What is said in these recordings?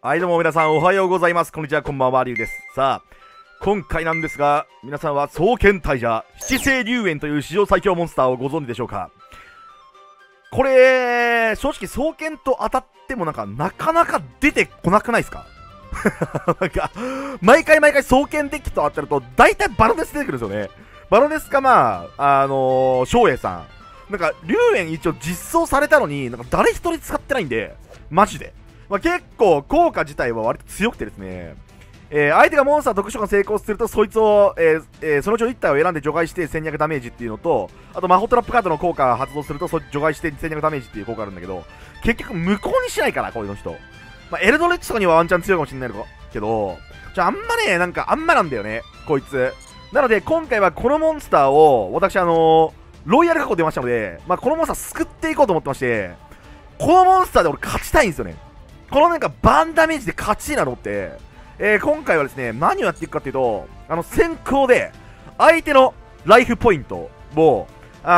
はいどうも皆さんおはようございます。こんにちは、こんばんは、りゅうです。さあ今回なんですが、皆さんは双剣大蛇七星龍炎という史上最強モンスターをご存知でしょうか。これ正直双剣と当たってもなかなか出てこなくないですか？なんか毎回双剣デッキと当たると大体バロネス出てくるんですよね。バロネスか照英さんなんか龍炎一応実装されたのになんか誰一人使ってないんでマジで、結構効果自体は割と強くてですね、相手がモンスター特殊が成功するとそいつを、そのうちの1体を選んで除外して1200ダメージっていうのと、あと魔法トラップカードの効果が発動すると除外して1200ダメージっていう効果あるんだけど、結局無効にしないからこういうの人、エルドレッチとかにはワンチャン強いかもしれないけど、あんまね、なんかあんまなんだよねこいつ。なので今回はこのモンスターを私ロイヤル過去出ましたので、このモンスター救っていこうと思ってまして、このモンスターで俺勝ちたいんですよね。このなんかバンダメージで勝ちいいなと思って、今回はですね、何をやっていくかっていうと、先行で相手のライフポイントを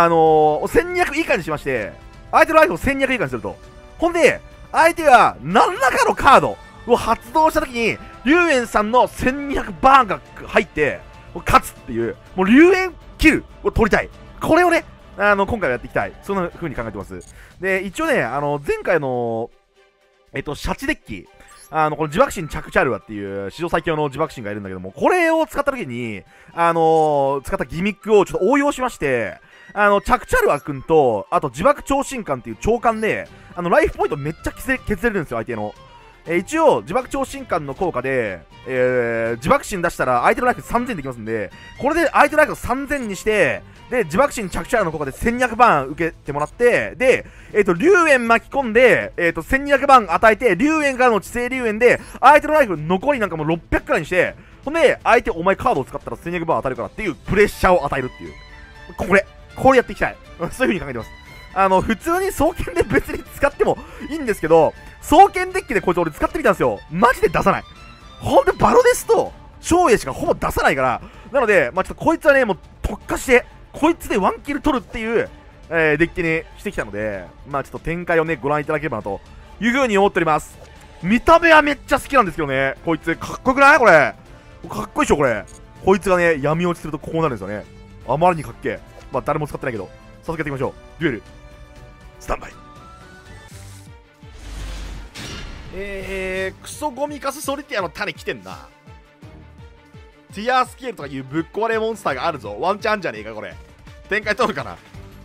1200以下にしまして、相手のライフを1200以下にすると。ほんで相手が何らかのカードを発動した時に龍炎さんの1200バーンが入って勝つっていう、もう龍炎キルを取りたい。これをね、今回はやっていきたい。そんな風に考えてます。で、一応ね、前回のシャチデッキ、この自爆神着チャルワっていう史上最強の自爆神がいるんだけども、これを使った時に、使ったギミックをちょっと応用しまして、着チャルワくんと、あと自爆超進艦っていう超艦で、ライフポイントめっちゃ削れるんですよ、相手の。一応、自爆超進艦の効果で、自爆神出したら相手のライフ3000できますんで、これで相手のライフを3000にして、で、自爆神着チャルの効果で1200番受けてもらって、で、龍炎巻き込んで、1200番与えて、龍炎からの地星龍炎で、相手のライフ残りなんかもう600くらいにして、ほんで、相手お前カードを使ったら1200番当たるからっていうプレッシャーを与えるっていう。これやっていきたい。そういう風に考えてます。普通に双剣で別に使ってもいいんですけど、双剣デッキでこいつ俺使ってみたんですよ。マジで出さない。ほんとバロデスと照英しかほぼ出さないから。なので、ちょっとこいつはね、もう特化して、こいつでワンキル取るっていう、デッキにしてきたので、ちょっと展開をね、ご覧いただければなという風に思っております。見た目はめっちゃ好きなんですけどね、こいつ、かっこよくないこれ。かっこいいでしょ、これ。こいつがね、闇落ちするとこうなるんですよね。あまりにかっけえ。誰も使ってないけど、早速やっていきましょう。デュエル、スタンバイ。クソゴミカスソリティアの種来てんな。ティアースケールとかいうぶっ壊れモンスターがあるぞ。ワンチャンじゃねえかこれ。展開取るかな。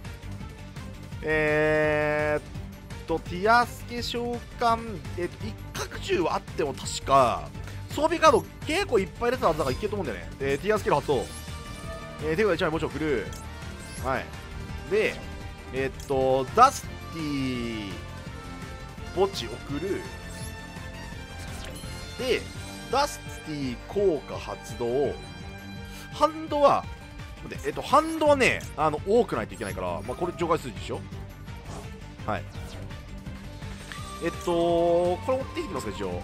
ティアスケ召喚、一角銃はあっても確か装備カード結構いっぱい出たはずだからいけると思うんだよね。ティアスケール発動。手札1枚墓地を送る。はい。で、ダスティ墓地送る。で、ダスティ効果発動。ハンドは、ハンドはね、多くないといけないから、これ除外数字でしょ。はい。これ持ってきてますか、一応。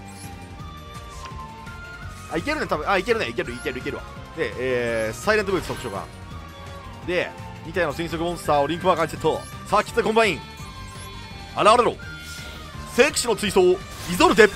いけるね、多分。いけるね、いけるわ。で、サイレントブーツ特徴が。で、2体の戦速モンスターをリンクマーカーにセット。さあ、キツコンバイン。現れろ。聖騎士の追走、イゾルテ。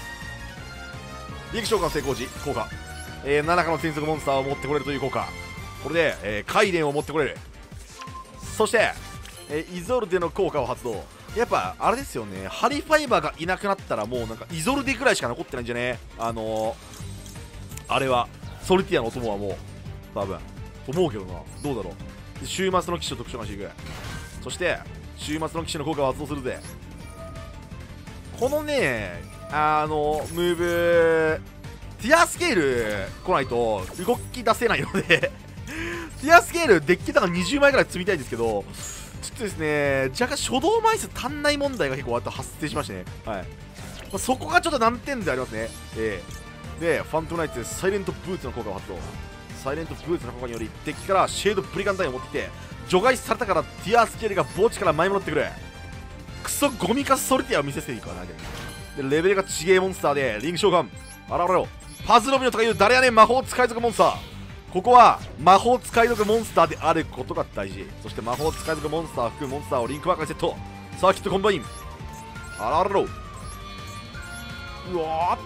リンク召喚成功時、効果。7かの戦速モンスターを持ってこれるという効果。これで、カイレンを持ってこれる。そして、イゾルテの効果を発動。やっぱ、あれですよね。ハリファイバーがいなくなったらもうなんかイゾルテくらいしか残ってないんじゃね。あれは、ソリティアのお供はもう、多分。と思うけどな。どうだろう。週末の騎士の特徴がしていく。そして、週末の騎士の効果を発動するぜ。このね、ムーブ、ティアスケール来ないと動き出せないのでティアスケールデッキだから20枚ぐらい積みたいんですけど、ちょっとですね、若干初動枚数足んない問題が結構発生しましてね。はい。そこがちょっと難点でありますね。で、ファントナイツ、サイレントブーツの効果を発動。サイレントブーツの効果により、デッキからシェードプリガンダインを持ってきて、除外されたからティアスケールが墓地から舞い戻ってくる。クソゴミカスソルティアを見せていくからな。で、レベルがちげえモンスターで、リング召喚、現れろ。パズロビノとかいう誰やねん魔法使い族モンスター。ここは魔法使い族モンスターであることが大事。そして魔法使い族モンスターを含むモンスターをリンクマーカーにセット。サーキットコンバイン。現れろ。 うわ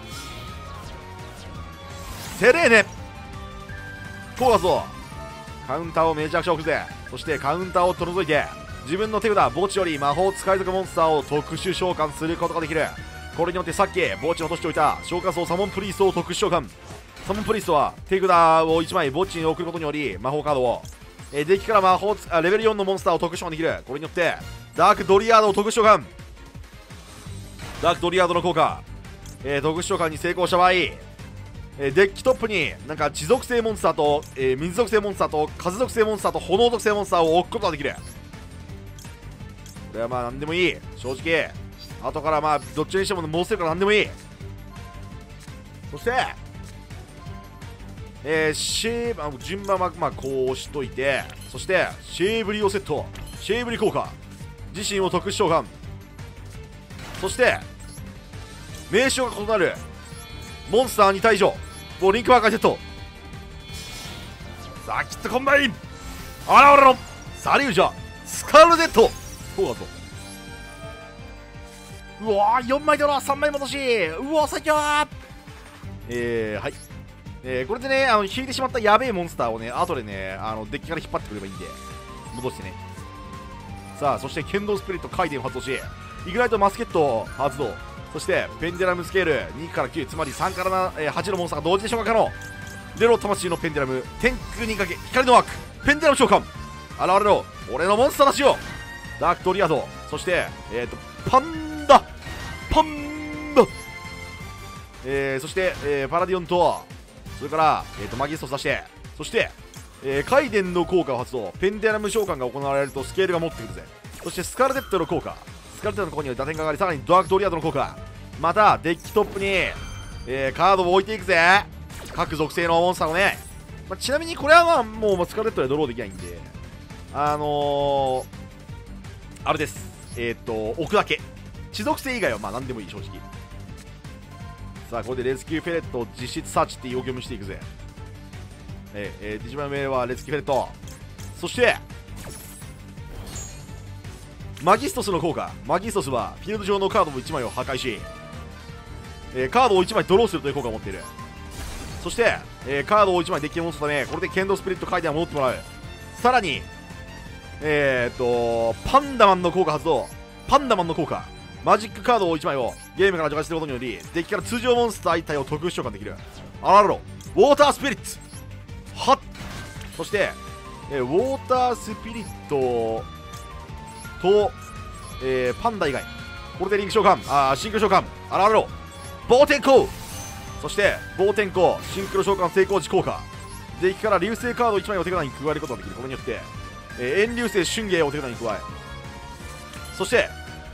ーセレーネこうだぞ。カウンターをめちゃくちゃ置くぜ。そしてカウンターを取り除いて自分の手札墓地より魔法使い族モンスターを特殊召喚することができる。これによってさっき墓地に落としておいた召喚層サモンプリーストを特殊召喚。サモンプリーストは手札を1枚墓地に送ることにより魔法カードをデッキからレベル4のモンスターを特殊召喚できる。これによってダークドリアードを特殊召喚。ダークドリアードの効果、特殊召喚に成功した場合、デッキトップになんか地属性モンスターと、水属性モンスターと風属性モンスターと炎属性モンスターを置くことができる。これはまあ何でもいい。正直後からまあどっちにしても戻せるから何でもいい。そして順番はまあこうしといて、そしてシェーブリをセット。シェーブリ効果自身を特殊召喚。そして名称が異なるモンスター2体以上をリンクワーカーセット。さあキットコンバイン現れろサリュージャスカルゼット。こうだぞ。うわー4枚ドラ3枚戻し。うわ最強はい、これでね引いてしまったやべえモンスターをね後でねデッキから引っ張ってくればいいんで戻してね。さあそして剣道スピリット回転を発動しイグナイトマスケットを発動。そしてペンデラムスケール2から9つまり3から8のモンスターが同時で召喚可能。レロ魂のペンデラム天空にかけ光のワークペンデラム召喚。現れろ俺のモンスターたちよ。ダークドリアドそしてパンダそして、パラディオンとそれから、マギストス出して、そして、カイデンの効果を発動。ペンデラム召喚が行われるとスケールが持ってくるぜ。そしてスカルデットの効果、スカルデットの効果により打点が上がり、さらにダークドリアドの効果、またデッキトップに、カードを置いていくぜ。各属性のモンスターをね、ちなみにこれはまあもうスカルデットでドローできないんであれです、置くだけ。地属性以外はまあ何でもいい正直。さあこれでレスキューフェレットを実質サーチって要求もしていくぜ。一番上はレスキューフェレット、そしてマギストスの効果。マギストスはフィールド上のカード1枚を破壊し、カードを1枚ドローするという効果を持っている。そして、カードを1枚デッキに戻すためこれで剣道スピリット回転を戻ってもらう。さらにパンダマンの効果発動。パンダマンの効果マジックカードを1枚をゲームから除外することによりデッキから通常モンスター1体を特殊召喚できる。現れろウォータースピリッツはっ。そして、ウォータースピリットと、パンダ以外これでリンク召喚シンクロ召喚現れろ暴天候。そして暴天候シンクロ召喚成功時効果デッキから流星カード1枚を手札に加えることができる。これによって遠流星春芸を手札に加え、そして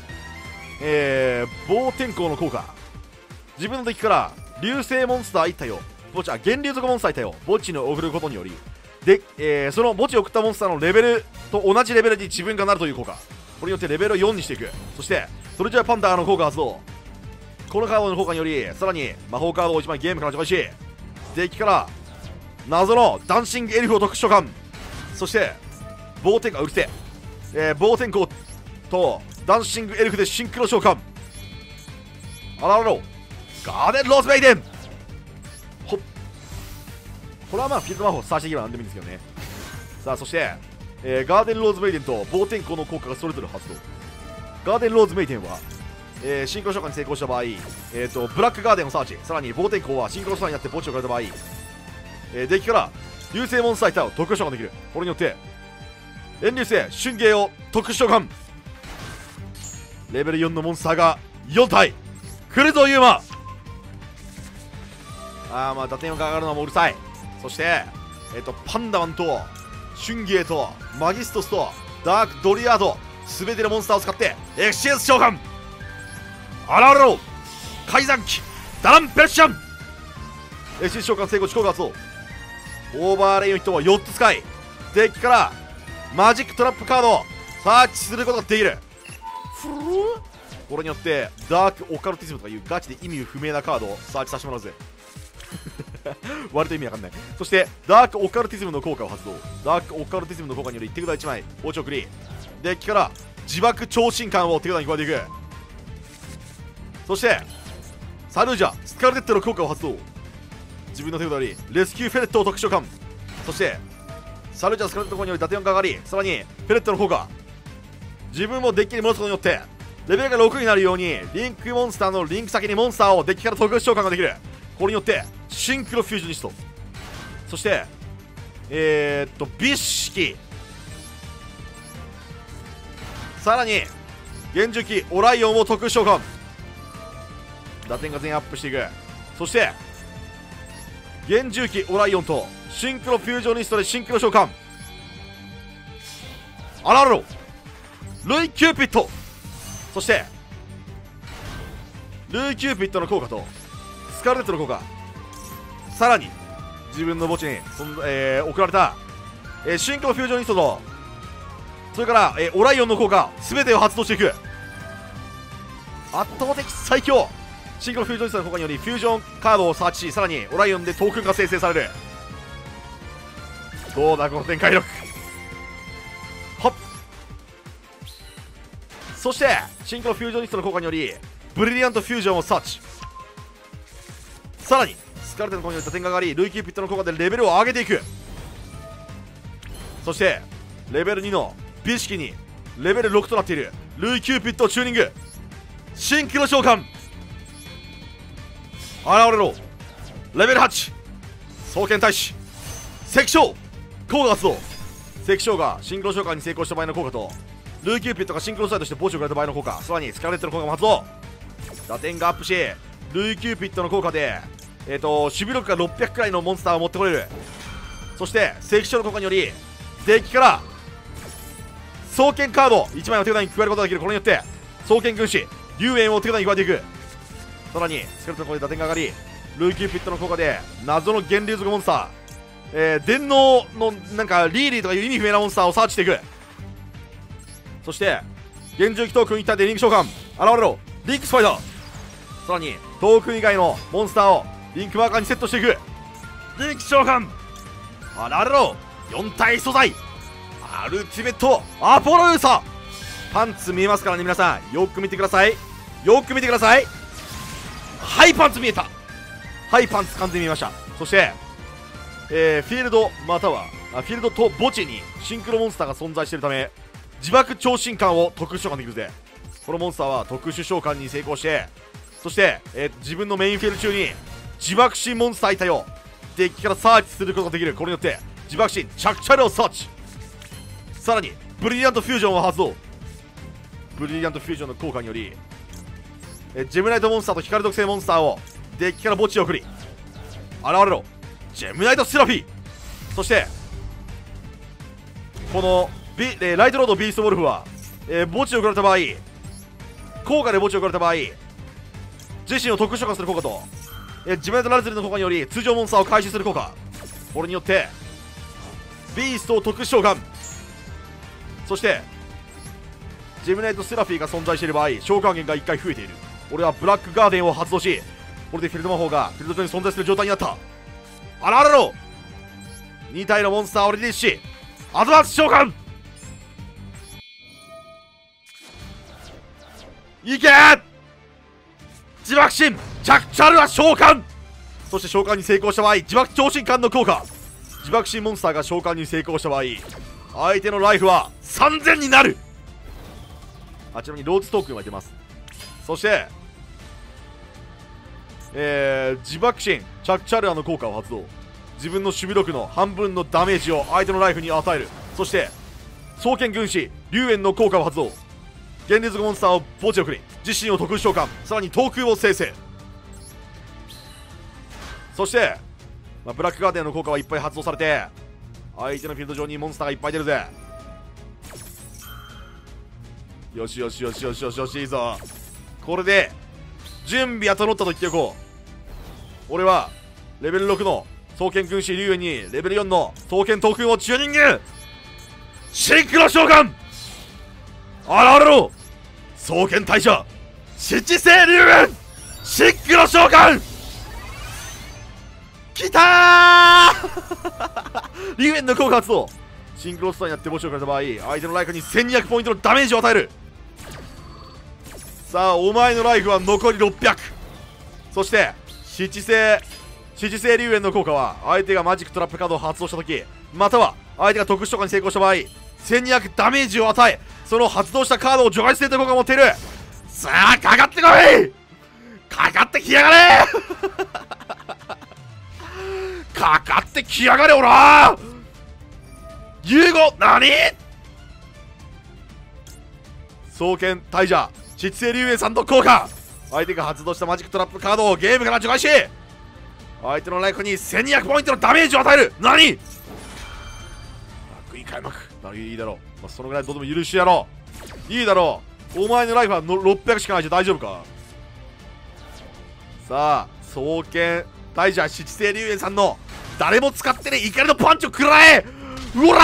暴天候の効果自分のデッキから流星モンスター1体を源流族モンスター1体を墓地に送ることによりで、その墓地を送ったモンスターのレベルと同じレベルに自分がなるという効果。これによってレベルを4にしていく。そしてトレジャーパンダーの効果発動。このカードの効果によりさらに魔法カードを1枚ゲームから除外しデッキから謎のダンシングエルフを特殊召喚。そして暴天候暴天候とダンシングエルフでシンクロ召喚。現れろガーデンローズメイデン。ほっこれはまあフィールド魔法差し上げれば何でもいいんですけどね。さあそして、ガーデンローズメイデンと暴天候の効果がそれぞれ発動。ガーデンローズメイデンは、シンクロ召喚に成功した場合、ブラックガーデンをサーチ。さらに暴天候はシンクロ召喚になって墓地を置かれた場合、デッキから流星モンスター1体を特殊召喚できる。これによって遠流星春芸を特殊召喚。レベル4のモンスターが4体来るぞユーマ。まあ打点が上がるのもうるさい。そしてパンダマンと春芸とマギストスとダークドリアード全てのモンスターを使ってエクシエンス召喚。現れろ改ざん機ダランペルシャン。エクシエンス召喚成功時効果発動。オーバーレインの人を4つ使いデッキからマジックトラップカードをサーチすることができる。これによってダークオカルティズムとかいうガチで意味不明なカードをサーチさせてもらうぜ。割と意味わかんない。そしてダークオカルティズムの効果を発動。ダークオカルティズムの効果により手札1枚包丁送りデッキから自爆超新感を手札に加えていく。そしてサルージャスカルテットの効果を発動。自分の手札よりレスキューフェレットを特殊召喚。そしてサルージャスカルテットの効果により打点が上がり、さらにフェレットの効果、自分もデッキに戻すことによってレベルが6になるようにリンクモンスターのリンク先にモンスターをデッキから特殊召喚ができる。これによってシンクロフュージョニスト、そして美式、さらに幻獣機オライオンを特殊召喚。打点が全員アップしていく。そして幻獣機オライオンとシンクロフュージョニストでシンクロ召喚。アラロルイ・キューピット、そしてルイ・キューピットの効果とスカルレットの効果、さらに自分の墓地に送られた、シンクロフュージョニストとそれから、オライオンの効果全てを発動していく。圧倒的最強シンクロフュージョニストの効果によりフュージョンカードをサーチし、さらにオライオンでトークンが生成される。どうだこの展開力。はっ、そしてシンクロフュージョニストの効果によりブリリアントフュージョンをサーチ、さらにスカルテの効果により打点が上がりルイ・キューピットの効果でレベルを上げていく。そしてレベル2の美式にレベル6となっているルイ・キューピットをチューニング。シンクロ召喚、現れろ。レベル8双剣大使関将効果発動。関将がシンクロ召喚に成功した場合の効果とルイ・キューピットがシンクロスタイとして墓地をくれた場合の効果、さらにスカーレットの効果も発動。打点がアップしルイ・キューピットの効果で守備力が600くらいのモンスターを持ってこれる。そして関将の効果によりデッキから双剣カード1枚を手札に加えることができる。これによって双剣軍師龍炎を手札に加えていく。さらにスカルトの効果で打点が上がりルイ・キューピットの効果で謎の源流族モンスター、電脳のなんかリーリーとかいう意味不明なモンスターをサーチしていく。そして幻獣機トークン一体でリンク召喚、現れろリンクスパイダー。さらにトークン以外のモンスターをリンクマーカーにセットしていく。リンク召喚、現れろ4体素材アルティメットアポロユーサー。パンツ見えますからね皆さん、よく見てください、よく見てください。はいパンツ見えた、はいパンツ完全に見えました。そしてフィールドまたはフィールドと墓地にシンクロモンスターが存在しているため自爆超進化を特殊召喚できるぜ。このモンスターは特殊召喚に成功して、そして、自分のメインフィールド中に自爆心モンスター体をデッキからサーチすることができる。これによって自爆心着地をサーチ、さらにブリリアントフュージョンを発動。ブリリアントフュージョンの効果によりジェムナイトモンスターと光属性モンスターをデッキから墓地へ送り、現れろジェムナイトセラフィー。そしてこのライトロードビーストウォルフは、墓地を送られた場合、効果で墓地を送られた場合自身を特殊召喚する効果と、ジェムナイトラルゼルの効果により通常モンスターを回収する効果、これによってビーストを特殊召喚。そしてジェムナイトセラフィーが存在している場合召喚源が1回増えている。俺はブラックガーデンを発動し、これでフィールド魔法がフィールド上に存在する状態になった。現れろ2体のモンスターをリリースしアドバンス召喚。いけー自爆心着地あるは召喚。そして召喚に成功した場合自爆超進感の効果、自爆心モンスターが召喚に成功した場合相手のライフは3000になる。ちなみにローズトークンは出ます。そして自爆心着地あるの効果を発動。自分の守備力の半分のダメージを相手のライフに与える。そして双剣軍師龍炎の効果を発動。現実モンスターを墓地を送り自身を特殊召喚、さらにトークンを生成。そして、ブラックガーデンの効果はいっぱい発動されて相手のフィールド上にモンスターがいっぱい出るぜ。よしよしよしよしよしよし、いいぞ。これで準備は整ったと言っておこう。俺はレベル6の双剣軍師龍炎にレベル4の双剣トークンをチューニング。シンクロ召喚、現れろ双剣大将七星龍炎シンクロ召喚。きたー龍炎の効果発動。シンクロスターになって墓地をかれた場合相手のライフに1200ポイントのダメージを与える。さあお前のライフは残り600。 そして七星龍炎の効果は相手がマジックトラップカードを発動した時、または相手が特殊召喚に成功した場合1200ダメージを与え、その発動したカードを除外するという効果を持っている。さあかかってこい、かかってきやがれかかってきやがれ、おら融合何双剣大蛇七星龍炎さんの効果、相手が発動したマジックトラップカードをゲームから除外し相手のライフに1200ポイントのダメージを与える。何いい開幕いいだろう、そのぐらいどうでも許しやろう。いいだろう、お前のライフは600しかないじゃ大丈夫か。さあ双剣大蛇七星龍炎さんの誰も使ってね怒りのパンチを食らえ。うおら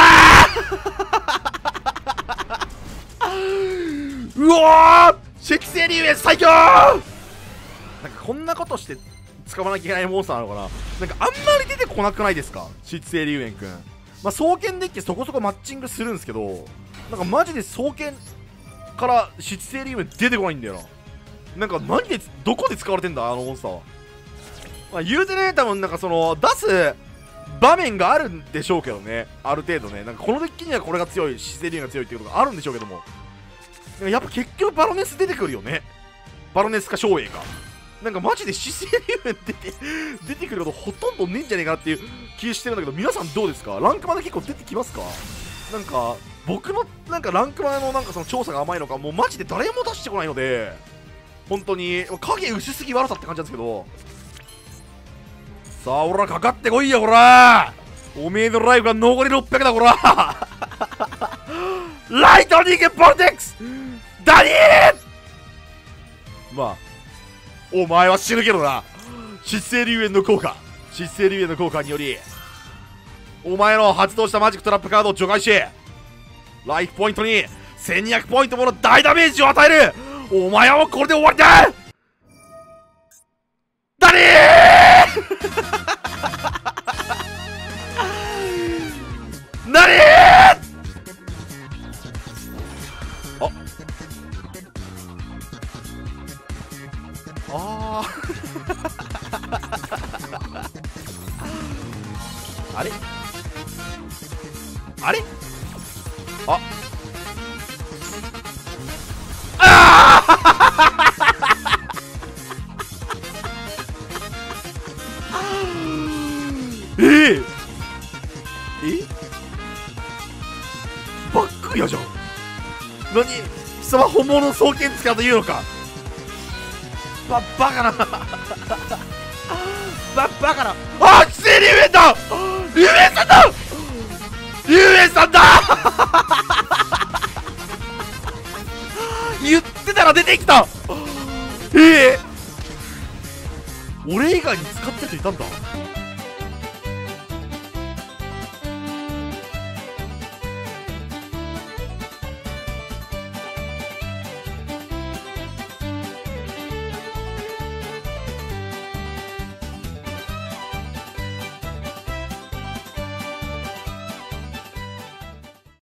ーうおー七星龍炎最強。なんかこんなことして使わなきゃいけないモンスターなのかな。なんかあんまり出てこなくないですか、七星龍炎くん。双剣デッキそこそこマッチングするんですけど、なんかマジで双剣から七星龍炎出てこないんだよな。なんか何でどこで使われてんだあのモンスターは。言うてね、多分なんかその出す場面があるんでしょうけどね、ある程度ね。なんかこのデッキにはこれが強い、七星龍炎が強いっていうことがあるんでしょうけども、やっぱ結局バロネス出てくるよね。バロネスか照英か。なんかマジで七星龍炎出てくることほとんどねえんじゃねえかなっていう気してるんだけど、皆さんどうですか。ランクマで結構出てきますか。なんか僕のなんかランクマのなんかその調査が甘いのか、もうマジで誰も出してこないので、本当に影薄すぎ悪さって感じなんですけど。さあおらかかってこいや、こらおめえのライフが残り600だ、こらライトニングボルテックスダニー。お前は死ぬけどな。七星龍炎の効果によりお前の発動したマジックトラップカードを除外しライフポイントに1200ポイントもの大ダメージを与える。お前はもうこれで終わりだダニーなにあれあれバックやじゃん。何貴様本物の双剣使うというのか。バカなバカな。あっ七星龍炎だ、龍炎さんだ、龍炎さんだ言ってたら出てきた。俺以外に使ってる人いたんだ。